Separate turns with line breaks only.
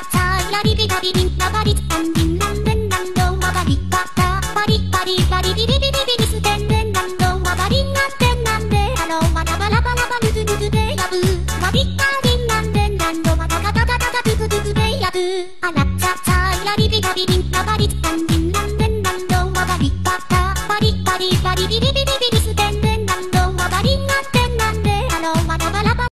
차 라리 비다리 린나바리 안긴 남는 남동 와바리 까까 바리 바리 바리 비비비비비 스탠는 남동 와바리 나땐 남대 하러 와라바라바라바 누드누드 대야브 와비까지 남된 남동 와다가다다다다 두두두두 대야브 아나차 차 라리 비다리 린나바리 안긴 남는 남동 와바리 까까 바리 바리 바리 비비비비비